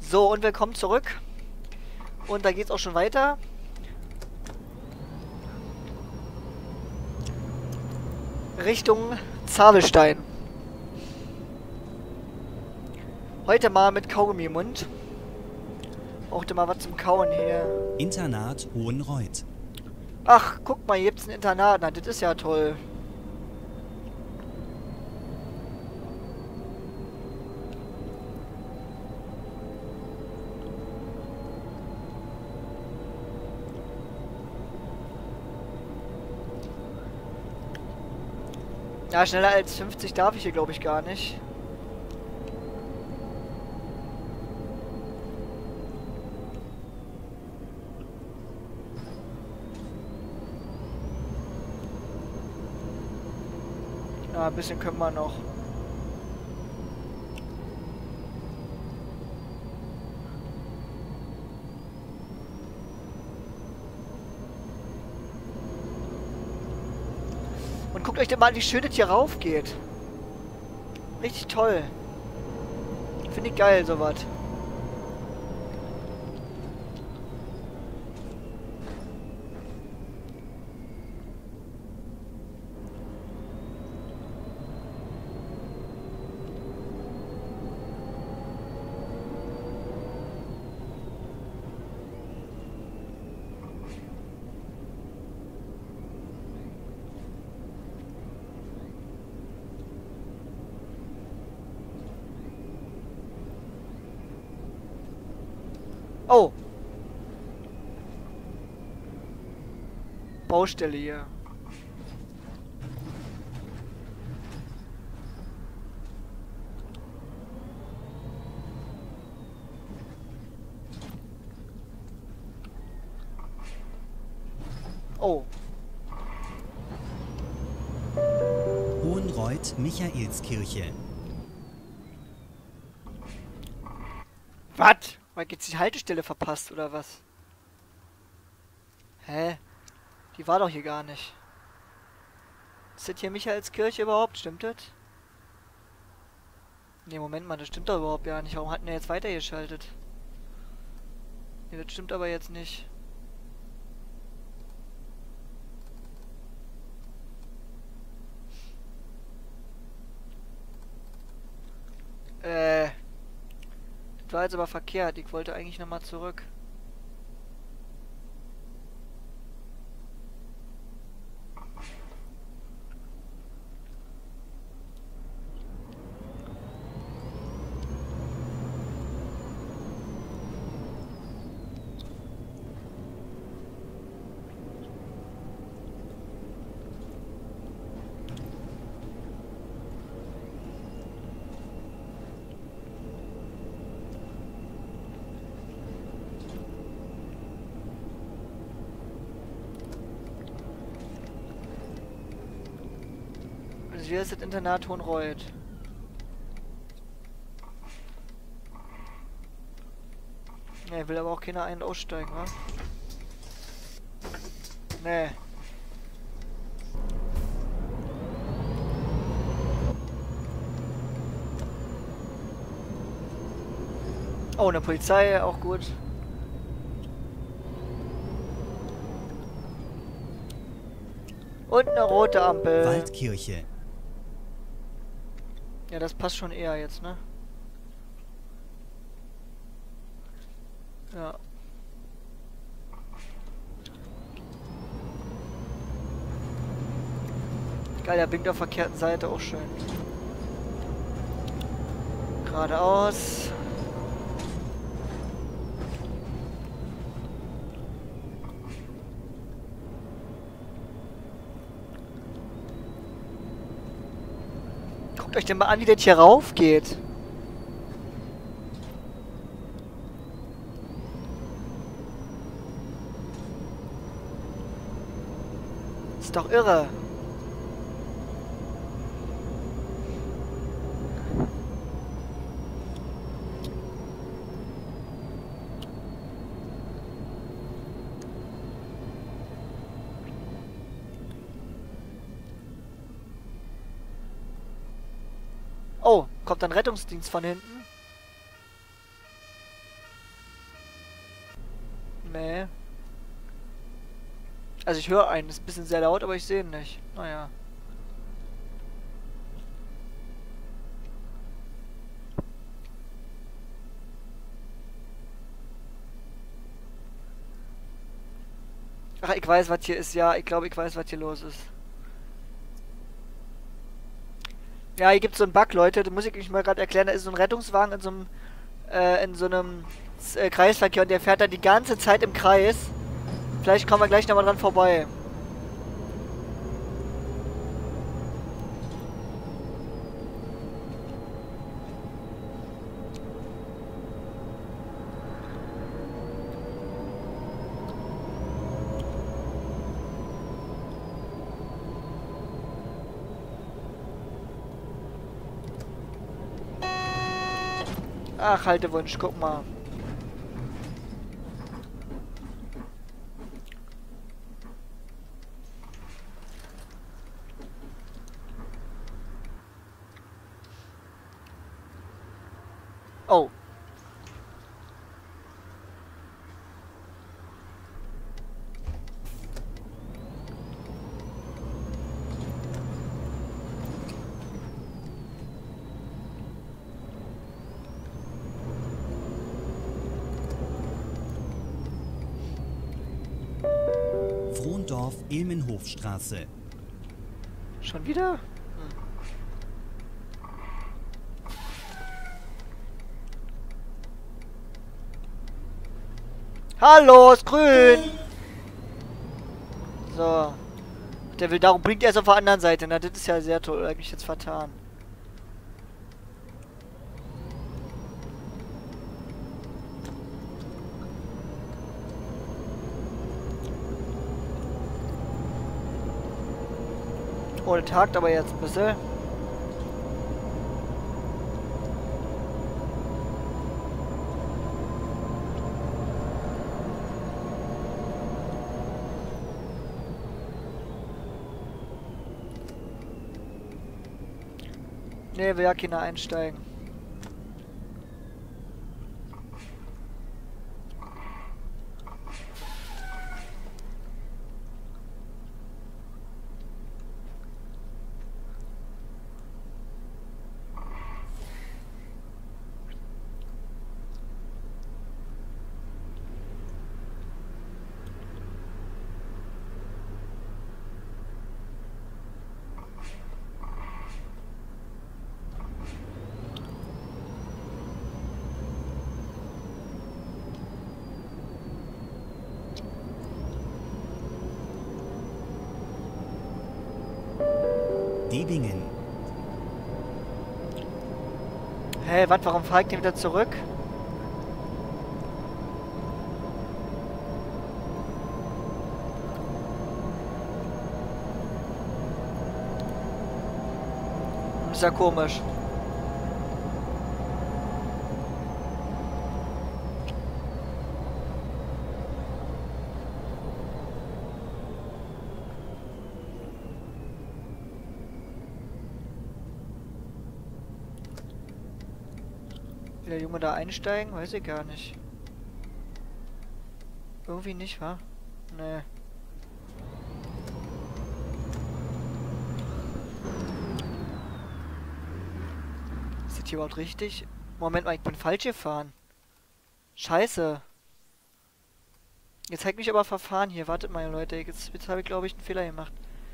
So, und willkommen zurück. Und da geht's auch schon weiter. Richtung Zabelstein. Heute mal mit Kaugummi im Mund. Brauchte mal was zum Kauen hier. Internat Hohenreuth. Ach, guck mal, hier gibt's ein Internat. Na, das ist ja toll. Ja, schneller als 50 darf ich hier, glaube ich, gar nicht. Ja, ein bisschen können wir noch. Und guckt euch denn mal an, wie schön das hier rauf geht. Richtig toll. Finde ich geil, sowas. Oh. Baustelle hier. Oh. Hohenreuth Michaelskirche. Was? War jetzt die Haltestelle verpasst, oder was? Hä? Die war doch hier gar nicht. Ist das hier Michaelskirche überhaupt? Stimmt das? Ne, Moment mal, das stimmt doch überhaupt gar nicht. Warum hat denn der jetzt weitergeschaltet? Ne, das stimmt aber jetzt nicht. Das war jetzt aber verkehrt. Ich wollte eigentlich nochmal zurück. Also hier ist das Internat Hohenreuth. Ne, will aber auch keiner ein- und aussteigen, wa? Nee. Oh, eine Polizei, auch gut. Und eine rote Ampel. Waldkirche. Ja, das passt schon eher jetzt, ne? Ja. Geil, der blinkt auf der verkehrten Seite, auch schön. Geradeaus. Guckt euch denn mal an, wie das hier rauf geht. Ist doch irre. Oh, kommt dann Rettungsdienst von hinten? Nee. Also ich höre einen, ist ein bisschen sehr laut, aber ich sehe ihn nicht. Naja. Ach, ich weiß, was hier ist. Ja, ich glaube, ich weiß, was hier los ist. Ja, hier gibt es so einen Bug, Leute. Das muss ich euch mal gerade erklären. Da ist so ein Rettungswagen in so einem Kreisverkehr und der fährt dann die ganze Zeit im Kreis. Vielleicht kommen wir gleich nochmal dran vorbei. Ach, Haltewunsch, guck mal. Oh. Frondorf-Ilmenhofstraße. Schon wieder? Hallo, ist grün! So. Der will, darum blinkt er erst auf der anderen Seite. Na, das ist ja sehr toll. Da hab ich mich jetzt vertan. Oh, der tagt aber jetzt ein bisschen. Ne, will ja keiner einsteigen. Debingen. Hä, was? Warum fahre ich den wieder zurück? Ist ja komisch. Will der Junge da einsteigen? Weiß ich gar nicht. Irgendwie nicht, wa? Nee. Ist das hier überhaupt richtig? Moment mal, ich bin falsch gefahren. Scheiße. Jetzt zeigt mich aber Verfahren hier. Wartet mal, Leute. Jetzt habe ich, glaube ich, einen Fehler gemacht.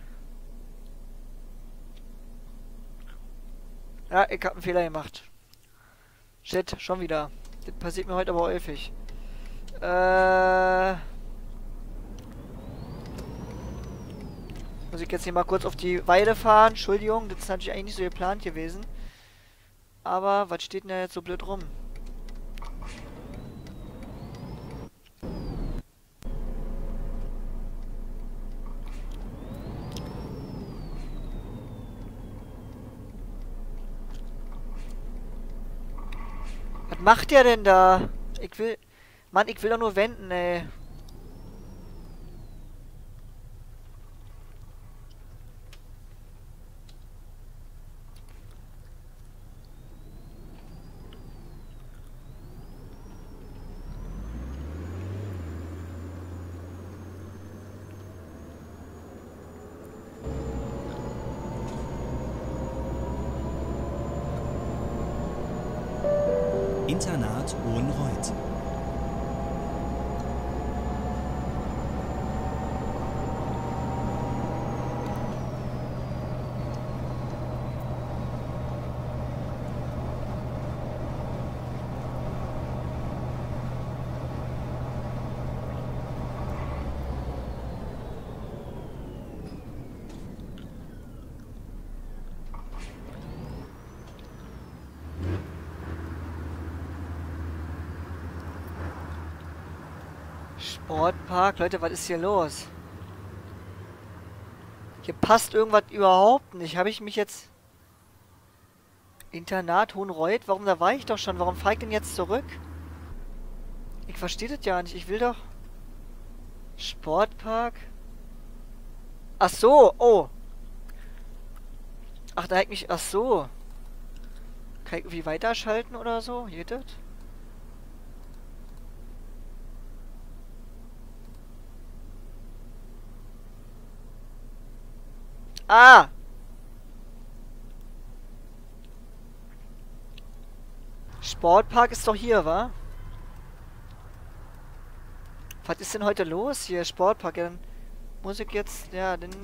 Ja, ich habe einen Fehler gemacht. Shit, schon wieder. Das passiert mir heute aber häufig. Muss ich jetzt hier mal kurz auf die Weide fahren. Entschuldigung, das ist natürlich eigentlich nicht so geplant gewesen. Aber, was steht denn da jetzt so blöd rum? Was macht der denn da? Ich will... Mann, ich will doch nur wenden, ey. Internat Hohenreuth. Sportpark, Leute, was ist hier los? Hier passt irgendwas überhaupt nicht. Habe ich mich jetzt... Internat Hohenreuth? Warum, da war ich doch schon. Warum fahre ich denn jetzt zurück? Ich verstehe das ja nicht. Ich will doch... Sportpark? Ach so, oh. Ach, da hätte ich mich... Ach so. Kann ich irgendwie weiterschalten oder so? Geht das? Ah! Sportpark ist doch hier, wa? Was ist denn heute los hier? Sportpark, ja, dann muss ich jetzt... Ja, dann...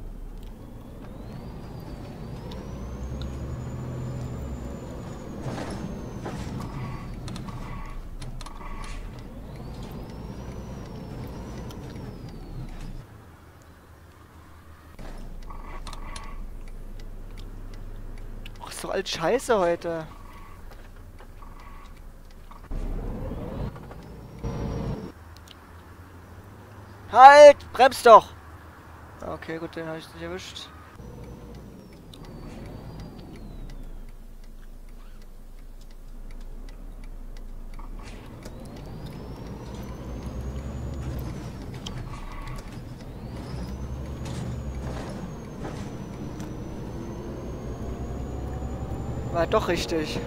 Ach, ist doch alles scheiße heute. Halt! Bremst doch! Okay, gut, den habe ich nicht erwischt. War doch richtig.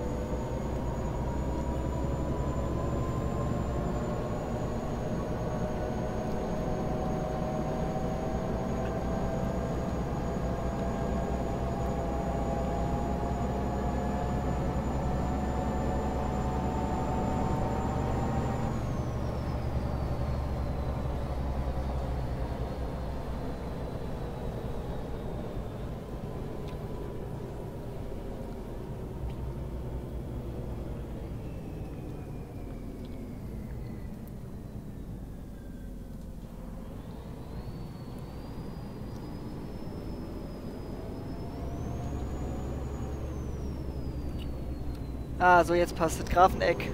Ah, so jetzt passt es. Grafeneck.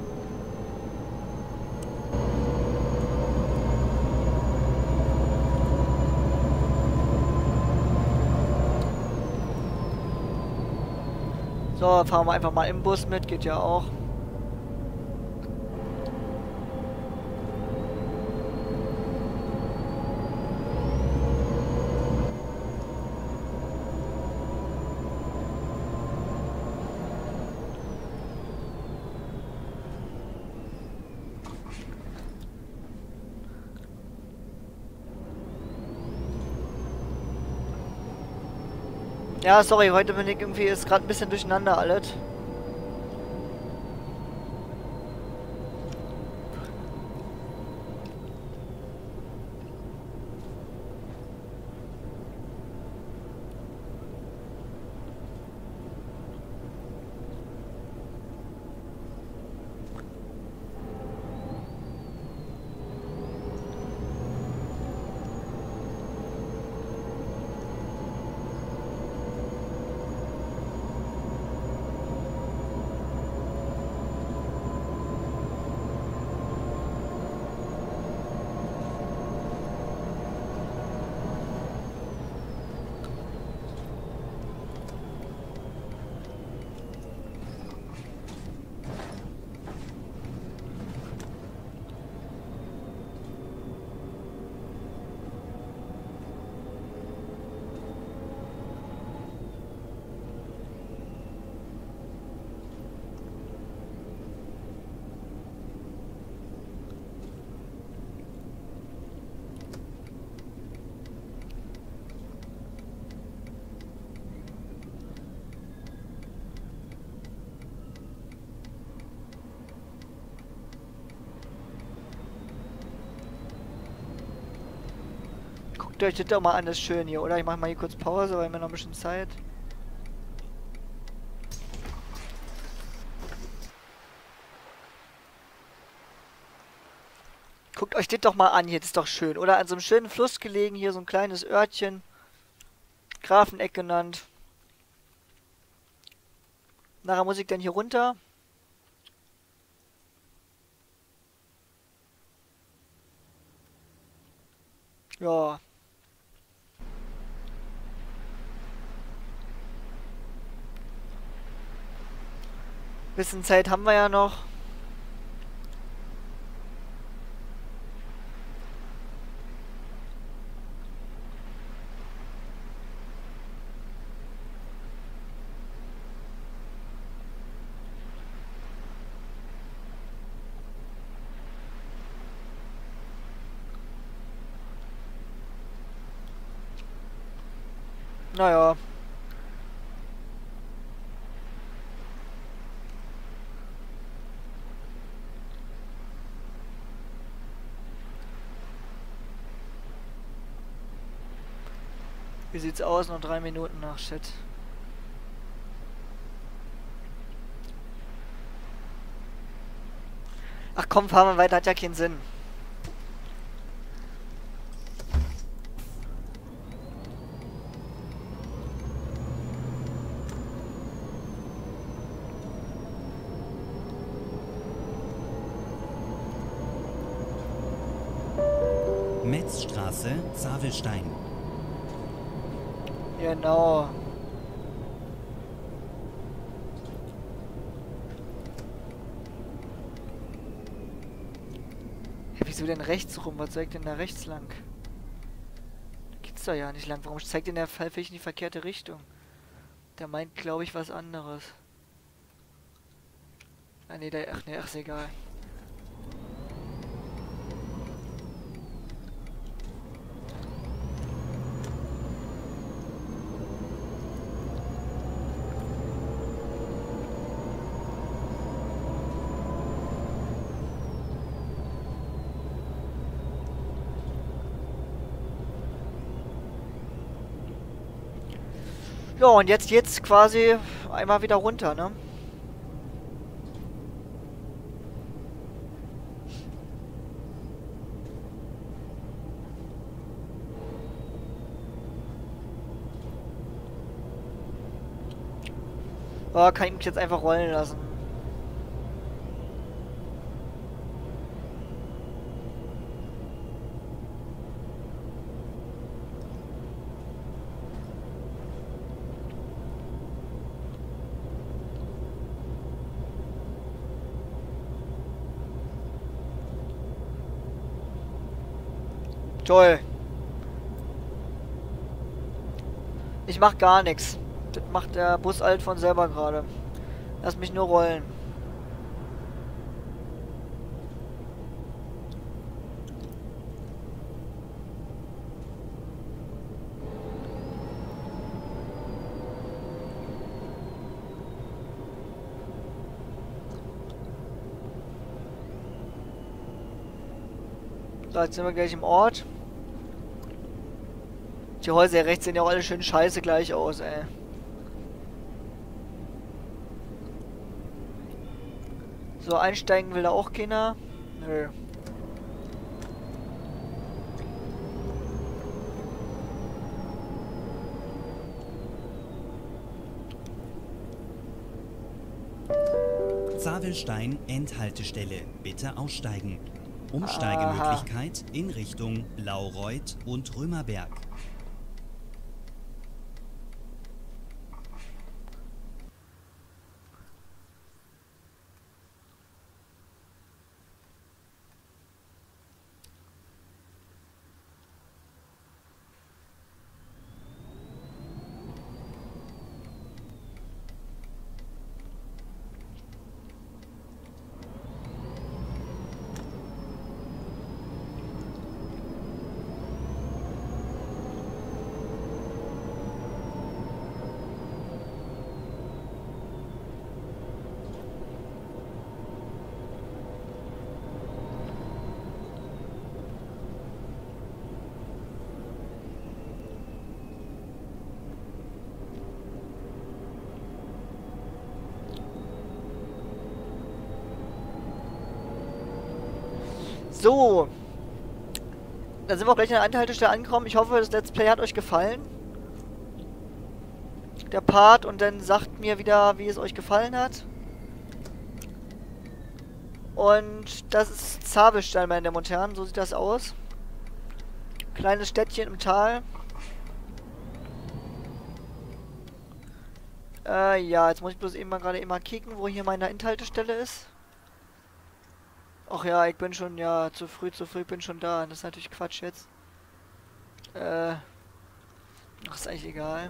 So, fahren wir einfach mal im Bus mit. Geht ja auch. Ja, sorry, heute bin ich irgendwie, ist gerade ein bisschen durcheinander alles. Guckt euch das doch mal an, das ist schön hier, oder? Ich mache mal hier kurz Pause, weil wir noch ein bisschen Zeit. Guckt euch das doch mal an hier, das ist doch schön, oder? An so einem schönen Fluss gelegen, hier so ein kleines Örtchen. Grafeneck genannt. Nachher muss ich dann hier runter. Ja. Bisschen Zeit haben wir ja noch. Naja. Wie sieht's aus? Noch 3 Minuten nach Shit. Ach komm, fahren wir weiter, hat ja keinen Sinn. Metzstraße, Zavelstein. Genau. Hey, wieso denn rechts rum? Was zeigt denn da rechts lang? Da geht's doch ja nicht lang. Warum zeigt denn der Pfeil in die verkehrte Richtung? Der meint, glaube ich, was anderes. Ah, nee, der... Ach, nee, ach, ist egal. Ja, und jetzt geht's quasi einmal wieder runter, ne? Oh, kann ich mich jetzt einfach rollen lassen. Toll. Ich mach gar nichts. Das macht der Bus alt von selber gerade. Lass mich nur rollen. So, jetzt sind wir gleich im Ort. Die Häuser hier rechts sehen ja auch alle schön scheiße gleich aus, ey. So, einsteigen will da auch keiner. Nö. Zavelstein, Endhaltestelle. Bitte aussteigen. Umsteigemöglichkeit in Richtung Laureuth und Römerberg. So. Dann sind wir auch gleich an der Anhaltestelle angekommen. Ich hoffe, das Let's Play hat euch gefallen. Der Part. Und dann sagt mir wieder, wie es euch gefallen hat. Und das ist Zavelstein, meine Damen und Herren. So sieht das aus. Kleines Städtchen im Tal. Ja, jetzt muss ich bloß eben mal kicken, wo hier meine Endhaltestelle ist. Ach ja, ich bin schon, ja, zu früh, bin schon da. Das ist natürlich Quatsch jetzt. Ach, ist eigentlich egal.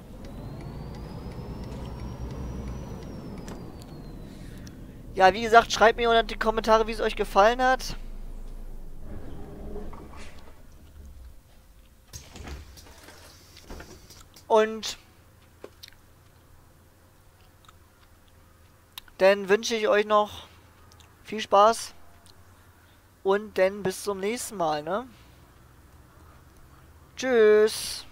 Ja, wie gesagt, schreibt mir unter die Kommentare, wie es euch gefallen hat. Und dann wünsche ich euch noch viel Spaß und dann bis zum nächsten Mal, ne? Tschüss!